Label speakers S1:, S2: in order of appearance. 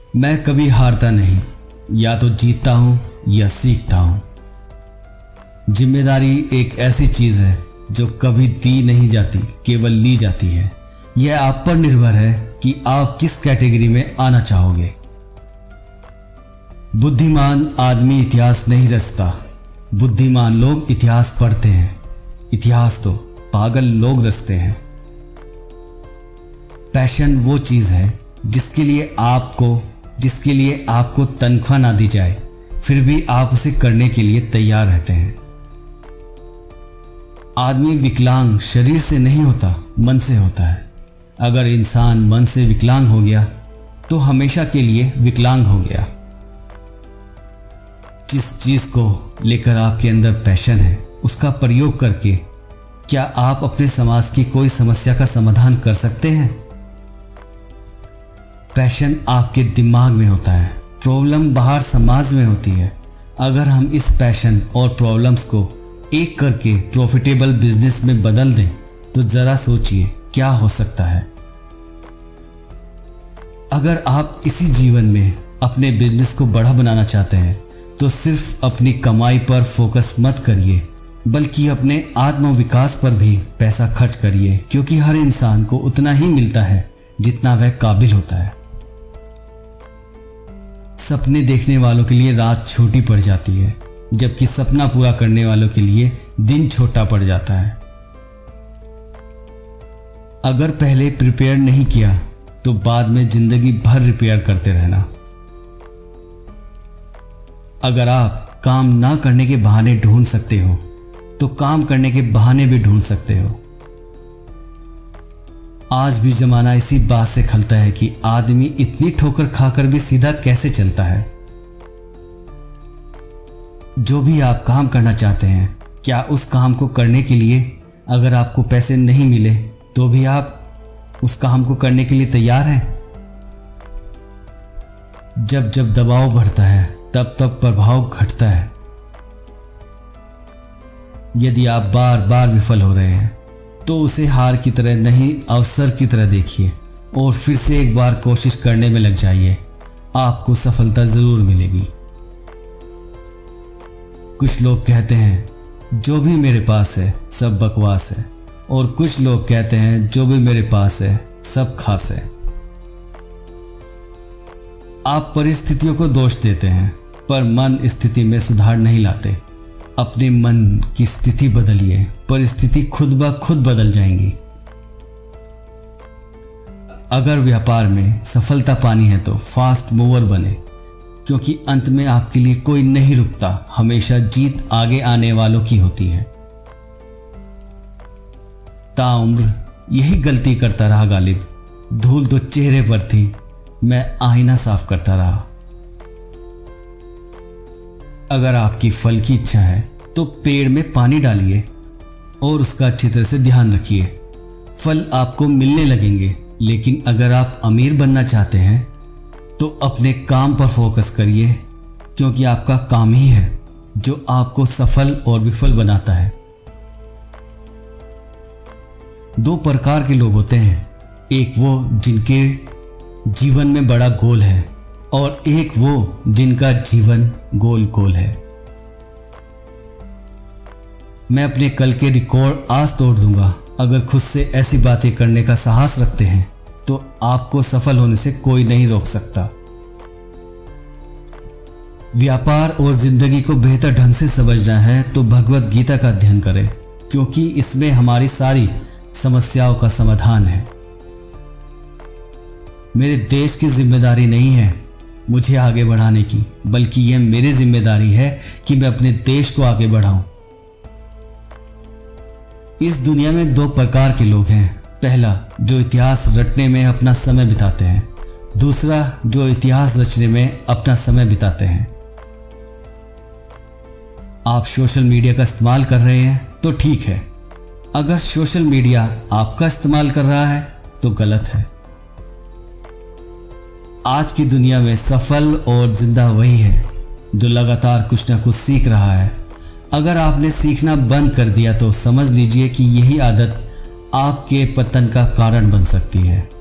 S1: मैं कभी हारता नहीं, या तो जीतता हूँ या सीखता हूँ। जिम्मेदारी एक ऐसी चीज़ है जो कभी दी नहीं जाती, केवल ली जाती है। यह आप पर निर्भर है कि आप किस कैटेगरी में आना चाहोगे। बुद्धिमान आदमी इतिहास नहीं रचता, बुद्धिमान लोग इतिहास पढ़ते हैं। इतिहास तो पागल लोग रचते हैं। पैशन वो चीज़ है जिसके लिए आपको तनख्वाह ना दी जाए, फिर भी आप उसे करने के लिए तैयार रहते हैं। आदमी विकलांग शरीर से नहीं होता, मन से होता है। अगर इंसान मन से विकलांग हो गया तो हमेशा के लिए विकलांग हो गया। जिस चीज़ को लेकर आपके अंदर पैशन है, उसका प्रयोग करके क्या आप अपने समाज की कोई समस्या का समाधान कर सकते हैं? पैशन आपके दिमाग में होता है, प्रॉब्लम बाहर समाज में होती है। अगर हम इस पैशन और प्रॉब्लम्स को एक करके प्रॉफिटेबल बिजनेस में बदल दें तो ज़रा सोचिए क्या हो सकता है। अगर आप इसी जीवन में अपने बिजनेस को बड़ा बनाना चाहते हैं तो सिर्फ अपनी कमाई पर फोकस मत करिए, बल्कि अपने आत्म विकास पर भी पैसा खर्च करिए, क्योंकि हर इंसान को उतना ही मिलता है जितना वह काबिल होता है। सपने देखने वालों के लिए रात छोटी पड़ जाती है, जबकि सपना पूरा करने वालों के लिए दिन छोटा पड़ जाता है। अगर पहले प्रिपेयर नहीं किया तो बाद में जिंदगी भर रिपेयर करते रहना। अगर आप काम ना करने के बहाने ढूंढ सकते हो तो काम करने के बहाने भी ढूंढ सकते हो। आज भी जमाना इसी बात से खलता है कि आदमी इतनी ठोकर खाकर भी सीधा कैसे चलता है। जो भी आप काम करना चाहते हैं, क्या उस काम को करने के लिए अगर आपको पैसे नहीं मिले तो भी आप उस काम को करने के लिए तैयार हैं? जब जब दबाव बढ़ता है तब तब प्रभाव घटता है। यदि आप बार बार विफल हो रहे हैं तो उसे हार की तरह नहीं, अवसर की तरह देखिए और फिर से एक बार कोशिश करने में लग जाइए। आपको सफलता जरूर मिलेगी। कुछ लोग कहते हैं जो भी मेरे पास है सब बकवास है, और कुछ लोग कहते हैं जो भी मेरे पास है सब खास है। आप परिस्थितियों को दोष देते हैं पर मन स्थिति में सुधार नहीं लाते। अपने मन की स्थिति बदलिए, परिस्थिति खुद ब खुद बदल जाएंगी। अगर व्यापार में सफलता पानी है तो फास्ट मूवर बने, क्योंकि अंत में आपके लिए कोई नहीं रुकता, हमेशा जीत आगे आने वालों की होती है। ताउम्र यही गलती करता रहा गालिब, धूल तो चेहरे पर थी, मैं आईना साफ करता रहा। अगर आपकी फल की इच्छा है तो पेड़ में पानी डालिए और उसका अच्छी तरह से ध्यान रखिए, फल आपको मिलने लगेंगे। लेकिन अगर आप अमीर बनना चाहते हैं तो अपने काम पर फोकस करिए, क्योंकि आपका काम ही है जो आपको सफल और विफल बनाता है। दो प्रकार के लोग होते हैं, एक वो जिनके जीवन में बड़ा गोल है और एक वो जिनका जीवन गोल गोल है। मैं अपने कल के रिकॉर्ड आज तोड़ दूंगा। अगर खुद से ऐसी बातें करने का साहस रखते हैं तो आपको सफल होने से कोई नहीं रोक सकता। व्यापार और जिंदगी को बेहतर ढंग से समझना है तो भगवत गीता का अध्ययन करें, क्योंकि इसमें हमारी सारी समस्याओं का समाधान है। मेरे देश की जिम्मेदारी नहीं है मुझे आगे बढ़ाने की, बल्कि यह मेरी जिम्मेदारी है कि मैं अपने देश को आगे बढ़ाऊं। इस दुनिया में दो प्रकार के लोग हैं, पहला जो इतिहास रटने में अपना समय बिताते हैं, दूसरा जो इतिहास रचने में अपना समय बिताते हैं। आप सोशल मीडिया का इस्तेमाल कर रहे हैं तो ठीक है, अगर सोशल मीडिया आपका इस्तेमाल कर रहा है तो गलत है। आज की दुनिया में सफल और जिंदा वही है जो लगातार कुछ ना कुछ सीख रहा है। अगर आपने सीखना बंद कर दिया तो समझ लीजिए कि यही आदत आपके पतन का कारण बन सकती है।